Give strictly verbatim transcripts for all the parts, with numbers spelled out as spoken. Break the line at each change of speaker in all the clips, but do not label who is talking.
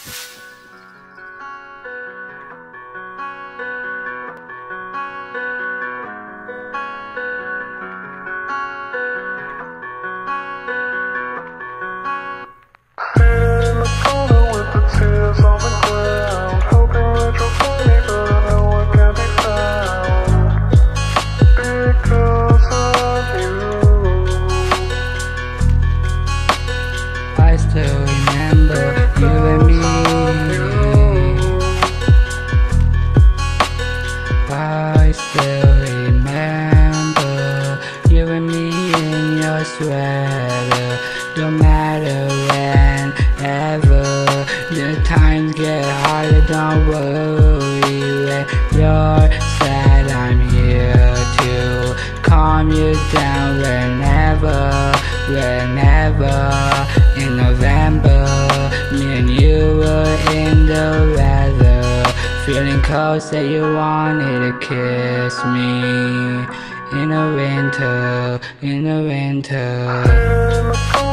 I still remember you and me. I still remember you and me in your sweater. No matter when, ever, the times get harder, don't worry. When you're sad, I'm here to calm you down whenever, whenever. In November, me and you were in the weather, feeling cold, said you wanted to kiss me. In the winter, in the winter.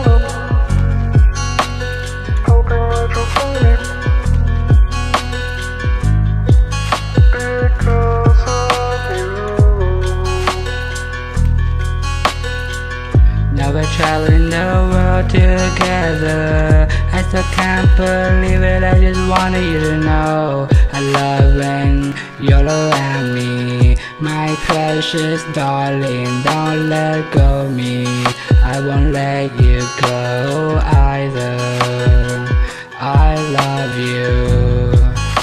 Now we're traveling the world together. I still can't believe it, I just wanted you to know I love when you're around me. My precious darling, don't let go of me. I won't let you go either. I love you,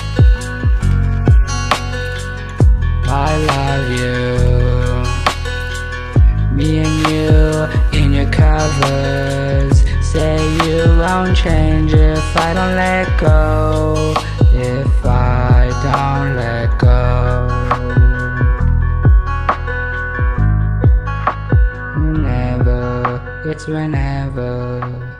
I love you. Me and you in your covers, say you won't change if I don't let go. If I don't let go. Whenever, it's whenever.